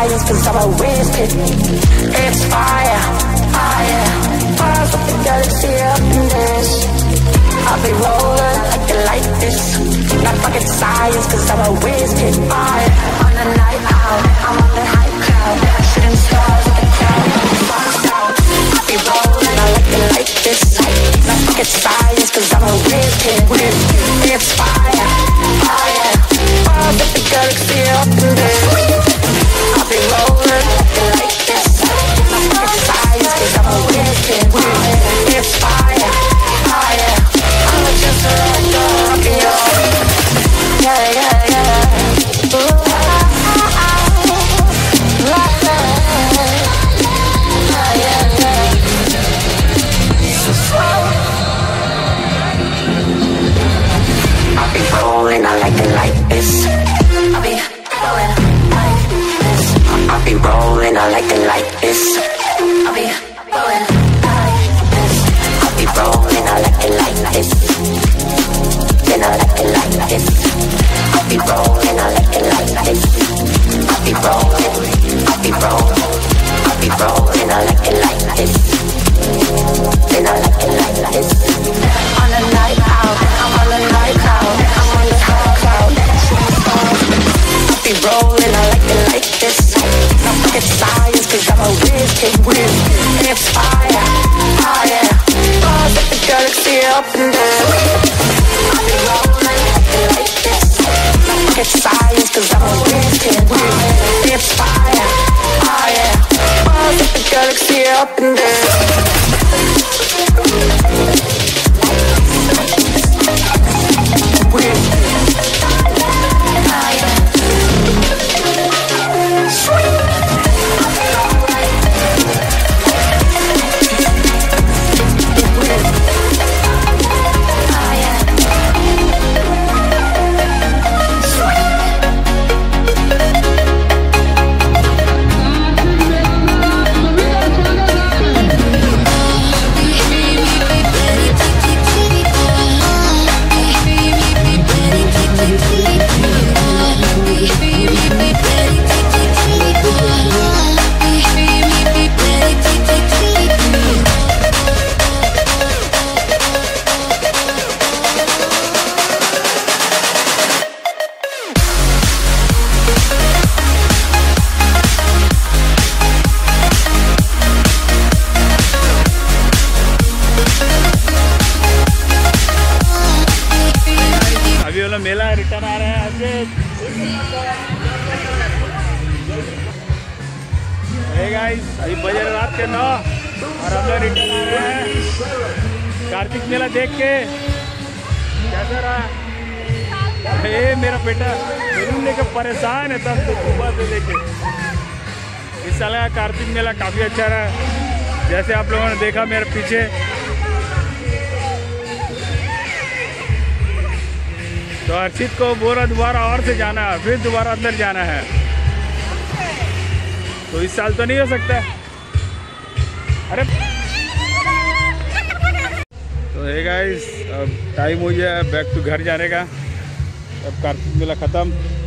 science, cause I'm a whiz kid. It's fire, fire, fire from the galaxy up in this. I'll be rolling like it like this. Not fucking science, cause I'm a whiz kid. Fire, on the night out, I'm on the high cloud. Shooting stars with the crowd, bombs out. I'll be rolling, I like it like this. Not fucking science, cause I'm a whiz kid. It's fire, fire, fire from the galaxy up in this. I'll be rolling like this. Not fucking science, cause I'm a whiz kid. It's fire, fire. I'm just a rock and roll. Yeah, yeah, yeah. Ooh, I'll be rolling, I like it like this. I'll be rolling like this. I'll be rolling, I like it like this. I'll be rolling like this. I'll be rolling, I like it like this. Then I like it like this. I'll be rolling, I like it like this. I'll be rolling, I'll be rolling, I'll be rolling, I like it like this. Then I like it like this. On the night out, I'm on the night out, I'm on the high cloud. I'll be rolling, I like it like this. Not fucking science, cause I'm a whiz kid. It's fire, fire, fire with the galaxy up in there. I'll be rolling like this. Not fucking science, cause I'm a whiz kid. It's fire, fire, fire with the galaxy up in there. मेला return आ रहा है Ajay. Hey guys, अभी बजे रात के 9 और हम लोग रिटर्न आ रहे हैं कार्तिक मेला देख के। कैसा रहा? हे मेरा बेटा फिल्म लेकर परेशान है तब से सुबह से देखे। इस साल का कार्तिक मेला काफ़ी अच्छा रहा, जैसे आप लोगों ने देखा मेरे पीछे। तो अर्चित को बोरा दोबारा और से जाना है, फिर दोबारा अंदर जाना है। तो इस साल तो नहीं हो सकता। अरे तो हे गाइस, अब टाइम हो गया बैक टू घर जाने का। अब कार्तिक मेला ख़त्म।